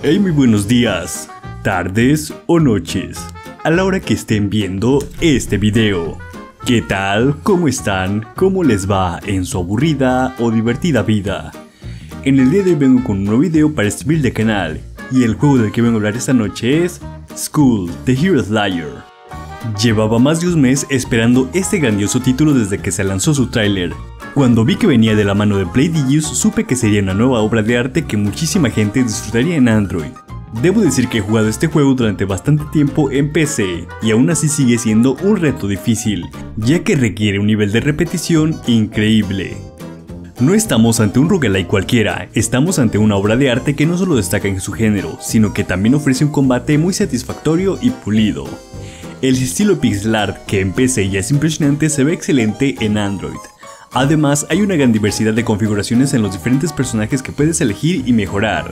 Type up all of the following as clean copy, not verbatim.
Hey, muy buenos días, tardes o noches, a la hora que estén viendo este video. ¿Qué tal? ¿Cómo están? ¿Cómo les va en su aburrida o divertida vida? En el día de hoy vengo con un nuevo video para este humilde canal, y el juego del que vengo a hablar esta noche es Skul: The Hero Slayer. Llevaba más de un mes esperando este grandioso título desde que se lanzó su tráiler. Cuando vi que venía de la mano de Playdigious, supe que sería una nueva obra de arte que muchísima gente disfrutaría en Android. Debo decir que he jugado este juego durante bastante tiempo en PC, y aún así sigue siendo un reto difícil, ya que requiere un nivel de repetición increíble. No estamos ante un roguelike cualquiera, estamos ante una obra de arte que no solo destaca en su género, sino que también ofrece un combate muy satisfactorio y pulido. El estilo pixel art, que en PC ya es impresionante, se ve excelente en Android. Además, hay una gran diversidad de configuraciones en los diferentes personajes que puedes elegir y mejorar.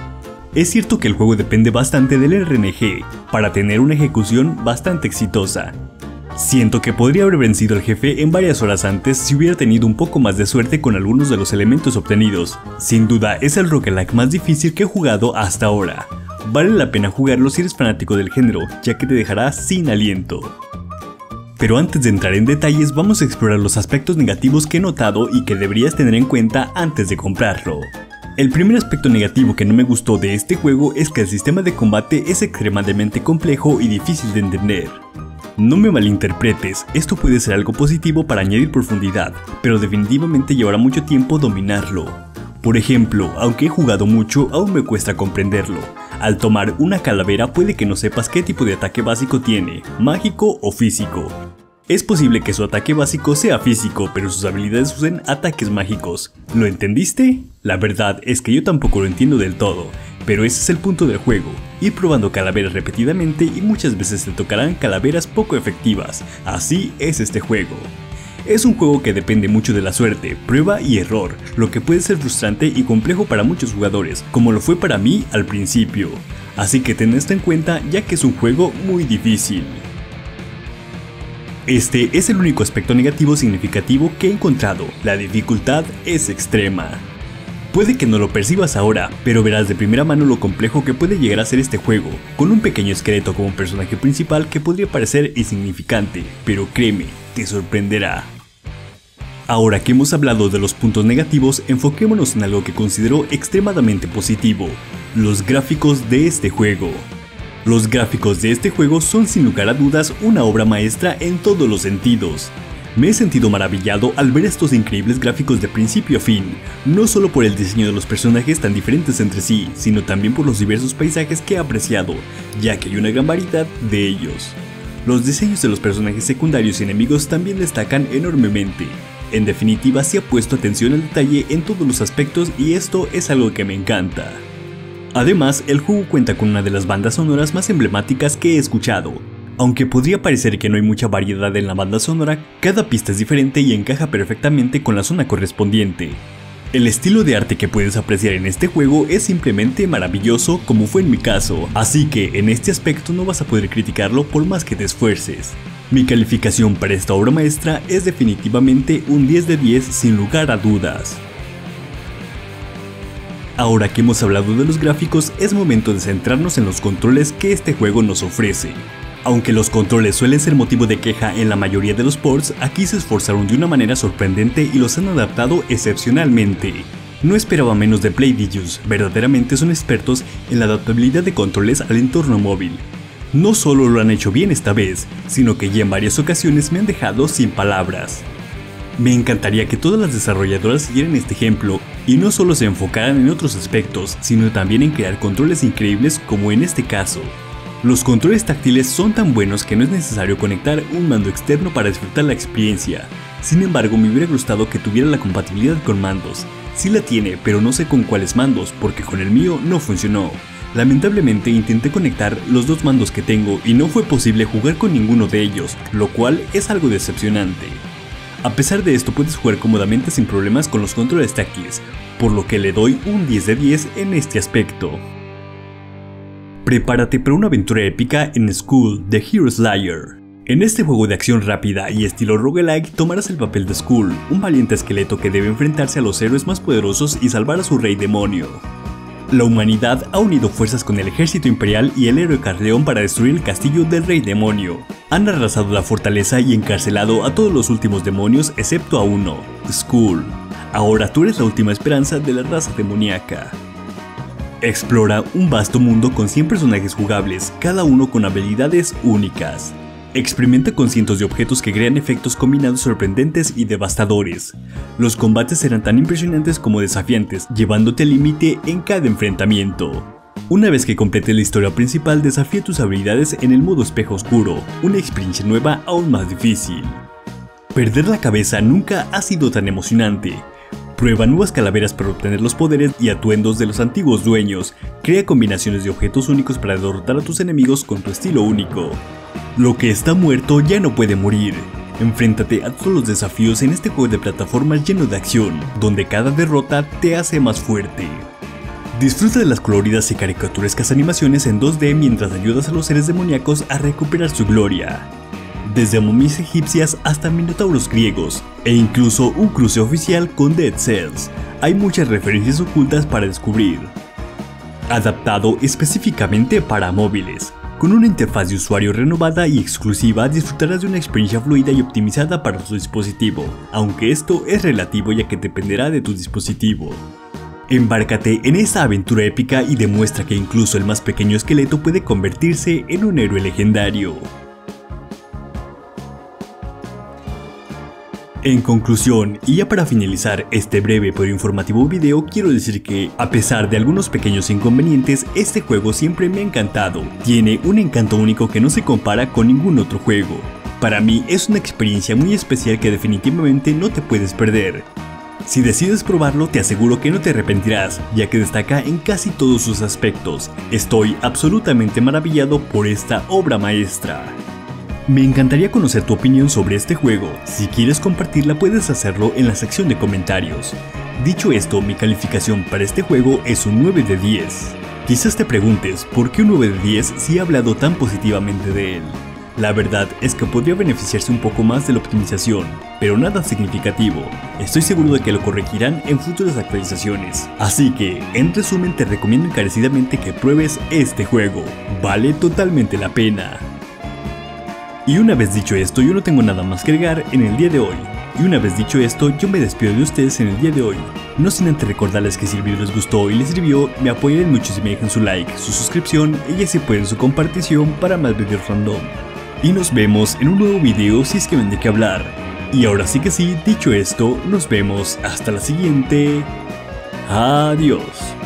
Es cierto que el juego depende bastante del RNG para tener una ejecución bastante exitosa. Siento que podría haber vencido al jefe en varias horas antes si hubiera tenido un poco más de suerte con algunos de los elementos obtenidos. Sin duda es el roguelike más difícil que he jugado hasta ahora. Vale la pena jugarlo si eres fanático del género, ya que te dejará sin aliento. Pero antes de entrar en detalles, vamos a explorar los aspectos negativos que he notado y que deberías tener en cuenta antes de comprarlo. El primer aspecto negativo que no me gustó de este juego es que el sistema de combate es extremadamente complejo y difícil de entender. No me malinterpretes, esto puede ser algo positivo para añadir profundidad, pero definitivamente llevará mucho tiempo dominarlo. Por ejemplo, aunque he jugado mucho, aún me cuesta comprenderlo. Al tomar una calavera puede que no sepas qué tipo de ataque básico tiene, mágico o físico. Es posible que su ataque básico sea físico, pero sus habilidades usen ataques mágicos. ¿Lo entendiste? La verdad es que yo tampoco lo entiendo del todo, pero ese es el punto del juego, ir probando calaveras repetidamente y muchas veces te tocarán calaveras poco efectivas. Así es este juego. Es un juego que depende mucho de la suerte, prueba y error, lo que puede ser frustrante y complejo para muchos jugadores, como lo fue para mí al principio. Así que ten esto en cuenta, ya que es un juego muy difícil. Este es el único aspecto negativo significativo que he encontrado, la dificultad es extrema. Puede que no lo percibas ahora, pero verás de primera mano lo complejo que puede llegar a ser este juego, con un pequeño esqueleto como personaje principal que podría parecer insignificante, pero créeme, te sorprenderá. Ahora que hemos hablado de los puntos negativos, enfoquémonos en algo que considero extremadamente positivo, los gráficos de este juego. Los gráficos de este juego son sin lugar a dudas una obra maestra en todos los sentidos. Me he sentido maravillado al ver estos increíbles gráficos de principio a fin, no solo por el diseño de los personajes tan diferentes entre sí, sino también por los diversos paisajes que he apreciado, ya que hay una gran variedad de ellos. Los diseños de los personajes secundarios y enemigos también destacan enormemente. En definitiva, se ha puesto atención al detalle en todos los aspectos y esto es algo que me encanta. Además, el juego cuenta con una de las bandas sonoras más emblemáticas que he escuchado. Aunque podría parecer que no hay mucha variedad en la banda sonora, cada pista es diferente y encaja perfectamente con la zona correspondiente. El estilo de arte que puedes apreciar en este juego es simplemente maravilloso, como fue en mi caso, así que en este aspecto no vas a poder criticarlo por más que te esfuerces. Mi calificación para esta obra maestra es definitivamente un 10 de 10 sin lugar a dudas. Ahora que hemos hablado de los gráficos, es momento de centrarnos en los controles que este juego nos ofrece. Aunque los controles suelen ser motivo de queja en la mayoría de los ports, aquí se esforzaron de una manera sorprendente y los han adaptado excepcionalmente. No esperaba menos de Playdigious, verdaderamente son expertos en la adaptabilidad de controles al entorno móvil. No solo lo han hecho bien esta vez, sino que ya en varias ocasiones me han dejado sin palabras. Me encantaría que todas las desarrolladoras siguieran este ejemplo y no solo se enfocaran en otros aspectos, sino también en crear controles increíbles como en este caso. Los controles táctiles son tan buenos que no es necesario conectar un mando externo para disfrutar la experiencia. Sin embargo, me hubiera gustado que tuviera la compatibilidad con mandos. Sí la tiene, pero no sé con cuáles mandos, porque con el mío no funcionó. Lamentablemente intenté conectar los dos mandos que tengo y no fue posible jugar con ninguno de ellos, lo cual es algo decepcionante. A pesar de esto puedes jugar cómodamente sin problemas con los controles táctiles, por lo que le doy un 10 de 10 en este aspecto. Prepárate para una aventura épica en Skul: The Hero Slayer. En este juego de acción rápida y estilo roguelike tomarás el papel de Skul, un valiente esqueleto que debe enfrentarse a los héroes más poderosos y salvar a su rey demonio. La humanidad ha unido fuerzas con el ejército imperial y el héroe Carleón para destruir el castillo del rey demonio. Han arrasado la fortaleza y encarcelado a todos los últimos demonios excepto a uno, Skull. Ahora tú eres la última esperanza de la raza demoníaca. Explora un vasto mundo con 100 personajes jugables, cada uno con habilidades únicas. Experimenta con cientos de objetos que crean efectos combinados sorprendentes y devastadores. Los combates serán tan impresionantes como desafiantes, llevándote al límite en cada enfrentamiento. Una vez que completes la historia principal, desafía tus habilidades en el modo espejo oscuro, una experiencia nueva aún más difícil. Perder la cabeza nunca ha sido tan emocionante. Prueba nuevas calaveras para obtener los poderes y atuendos de los antiguos dueños. Crea combinaciones de objetos únicos para derrotar a tus enemigos con tu estilo único. Lo que está muerto ya no puede morir. Enfréntate a todos los desafíos en este juego de plataformas lleno de acción, donde cada derrota te hace más fuerte. Disfruta de las coloridas y caricaturescas animaciones en 2D mientras ayudas a los seres demoníacos a recuperar su gloria. Desde momias egipcias hasta minotauros griegos, e incluso un cruce oficial con Dead Cells, hay muchas referencias ocultas para descubrir. Adaptado específicamente para móviles, con una interfaz de usuario renovada y exclusiva, disfrutarás de una experiencia fluida y optimizada para tu dispositivo, aunque esto es relativo ya que dependerá de tu dispositivo. Embárcate en esta aventura épica y demuestra que incluso el más pequeño esqueleto puede convertirse en un héroe legendario. En conclusión, y ya para finalizar este breve pero informativo video, quiero decir que, a pesar de algunos pequeños inconvenientes, este juego siempre me ha encantado. Tiene un encanto único que no se compara con ningún otro juego. Para mí es una experiencia muy especial que definitivamente no te puedes perder. Si decides probarlo, te aseguro que no te arrepentirás, ya que destaca en casi todos sus aspectos. Estoy absolutamente maravillado por esta obra maestra. Me encantaría conocer tu opinión sobre este juego. Si quieres compartirla, puedes hacerlo en la sección de comentarios. Dicho esto, mi calificación para este juego es un 9 de 10. Quizás te preguntes, ¿por qué un 9 de 10 si he hablado tan positivamente de él? La verdad es que podría beneficiarse un poco más de la optimización, pero nada significativo. Estoy seguro de que lo corregirán en futuras actualizaciones. Así que, en resumen, te recomiendo encarecidamente que pruebes este juego. Vale totalmente la pena. Y una vez dicho esto, yo no tengo nada más que agregar en el día de hoy. Y una vez dicho esto, yo me despido de ustedes en el día de hoy. No sin antes recordarles que si el video les gustó y les sirvió, me apoyarían mucho si me dejan su like, su suscripción y ya si pueden su compartición para más videos random. Y nos vemos en un nuevo video si es que ven de qué hablar. Y ahora sí que sí, dicho esto, nos vemos hasta la siguiente. Adiós.